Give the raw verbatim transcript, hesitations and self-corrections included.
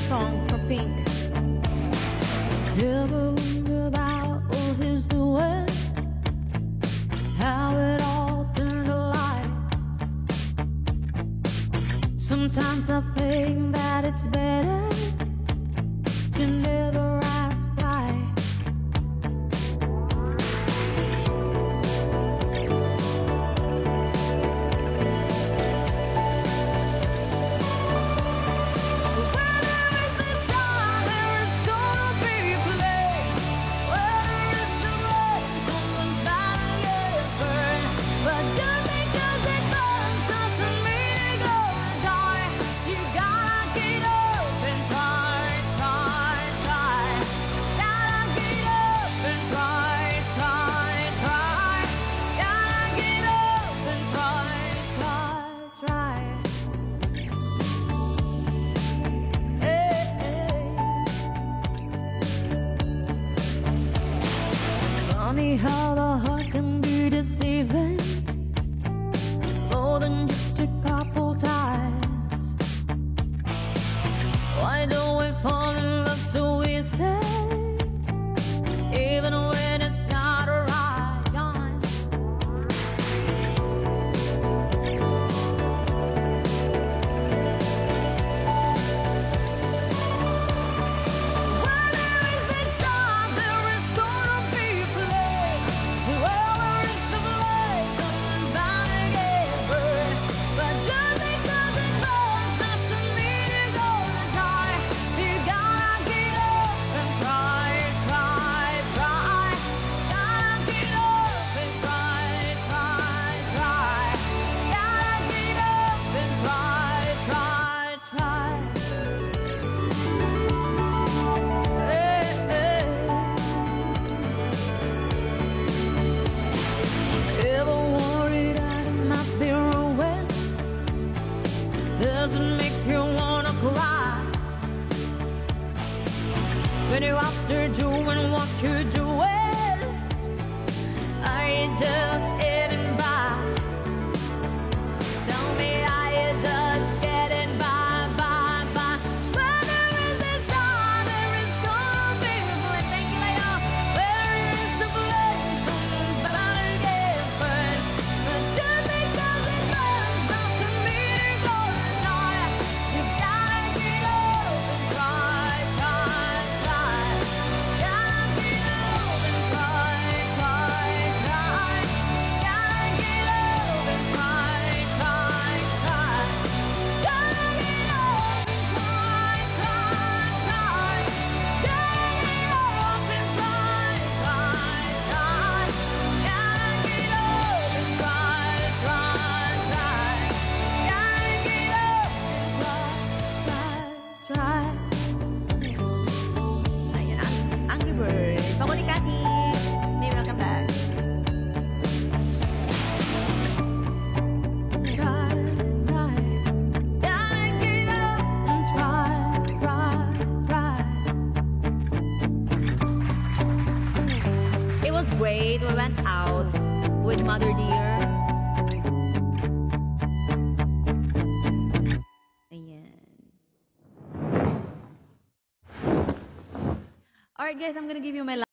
song from Pink. Never wonder about what he's doing, how it all turned to light. Sometimes I think that it's better to never ask why. Funny how the heart can be deceiving, more than just a couple times. Why don't we fall in love so easy, even when it's not right? Doesn't make you wanna cry when you're after doing what you're doing? Are you just getting by? Tell me, are you just getting by, by, by? Where there is a sun, there is gonna be a flame. Thank you, later. Where there is a flame, someone's bound to get burned. But just because it burns doesn't mean you're gonna. You gotta get up and try, try, try. Gotta get up and try, try, try. Gotta get up and try, try, try. Gotta get up and try, try, try. Gotta get up and try, try, try. Gotta get up and try, try, try. Gotta get up and try, try. Ayan, ang Angry Bird. Ako ni Cathy. May welcome back. Try, try. Gotta get up and try, try, try. It was great. We went out with Mother Dear. Ayan. Alright guys, I'm gonna give you my